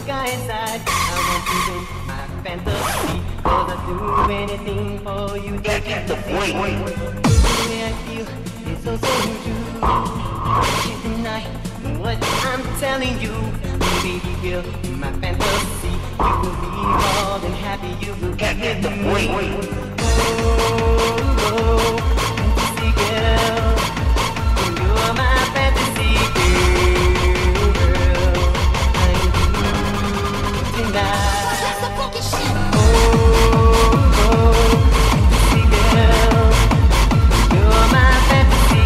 sky inside. I want you in my fantasy, 'cause I'd do anything for you. Get the point. The way I feel is so true. Can't deny what I'm telling you. Baby girl, in my fantasy, you will be more than happy. You will Get the point. Fantasy girl, you are my fantasy girl. I'm tonight. Fantasy girl, you are my fantasy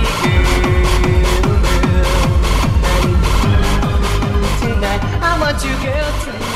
girl. I'm tonight. I want you, girl, tonight.